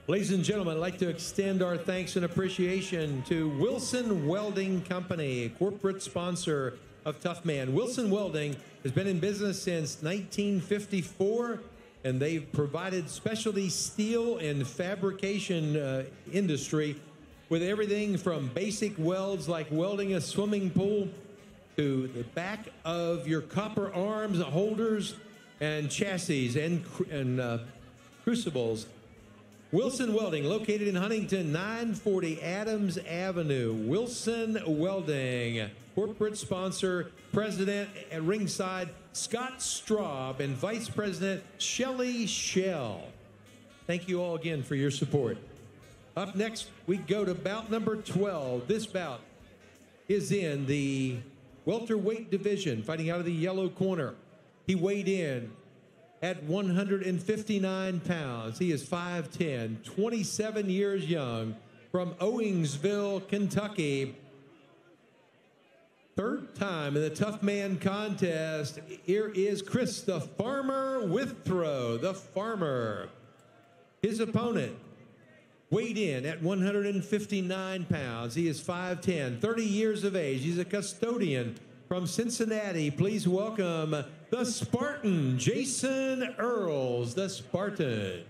Ladies and gentlemen, I'd like to extend our thanks and appreciation to Wilson Welding Company, corporate sponsor of Toughman. Wilson Welding has been in business since 1954, and they've provided specialty steel and fabrication industry with everything from basic welds like welding a swimming pool to the back of your copper arms, holders, and chassis and crucibles. Wilson Welding, located in Huntington, 940 Adams Avenue. Wilson Welding, corporate sponsor, president at ringside, Scott Straub, and vice president, Shelley Shell. Thank you all again for your support. Up next, we go to bout number 12. This bout is in the welterweight division, fighting out of the yellow corner. He weighed in at 159 pounds. He is 5'10", 27 years young, from Owingsville, Kentucky. Third time in the Toughman contest. Here is Chris the Farmer Withrow, the Farmer. His opponent weighed in at 159 pounds. He is 5'10", 30 years of age. He's a custodian from Cincinnati. Please welcome the Spartan, Jason Earls, the Spartan.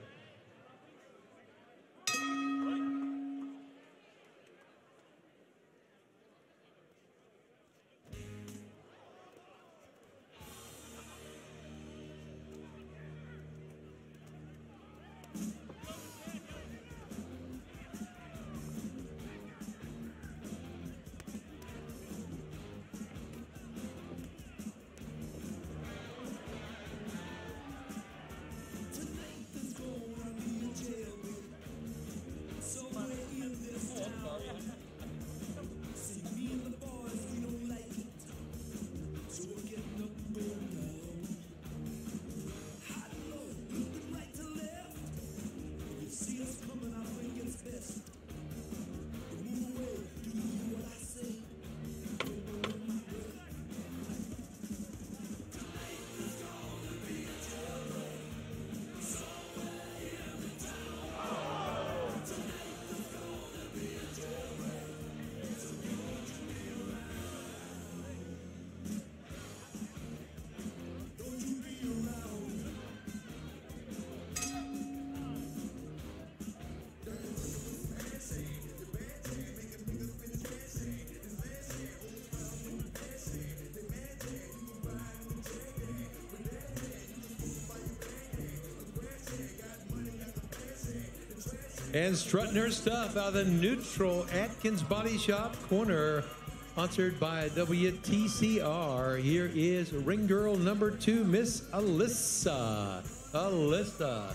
And strutting her stuff out of the neutral Atkins Body Shop corner, sponsored by WTCR. Here is ring girl number 2, Miss Alyssa. Alyssa.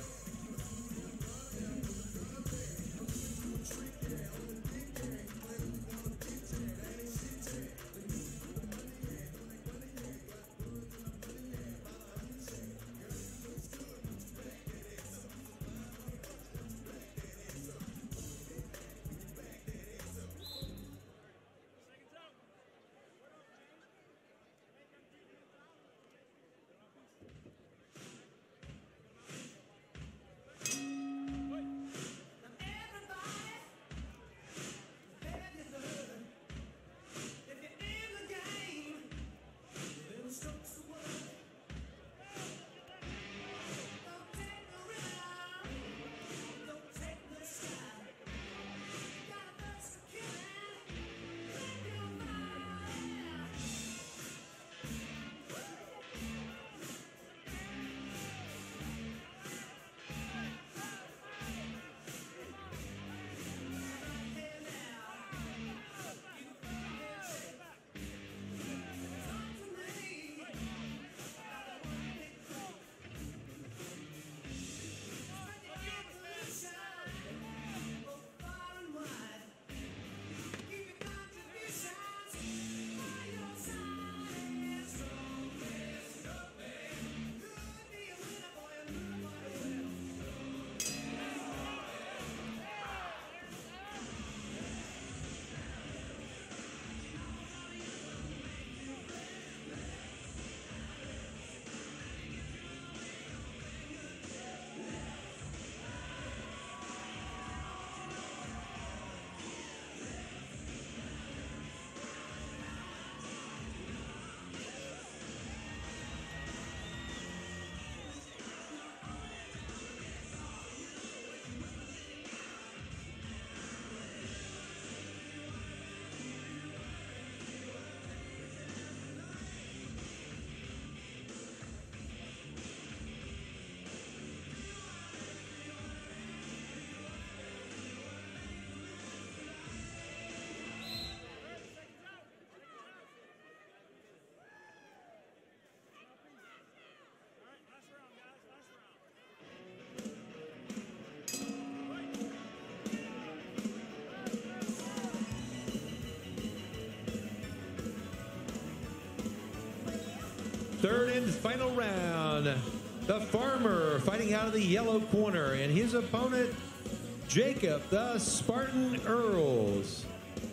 third and final round. The Farmer fighting out of the yellow corner, and his opponent, Jacob, the Spartan Earls.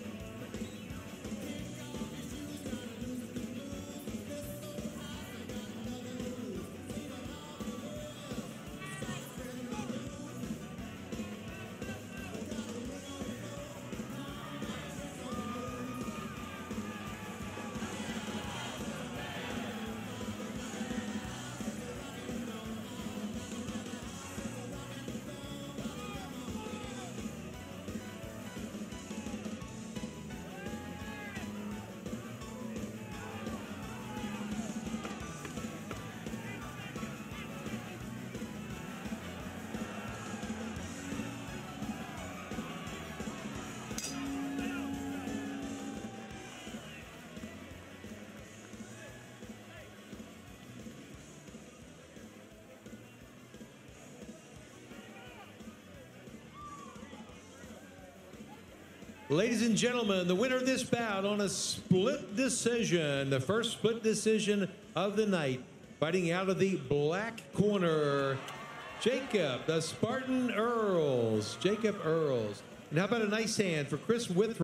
Ladies and gentlemen, the winner of this bout on a split decision, the first split decision of the night, fighting out of the black corner, Jacob, the Spartan Earls. Jacob Earls. And how about a nice hand for Chris Withrow?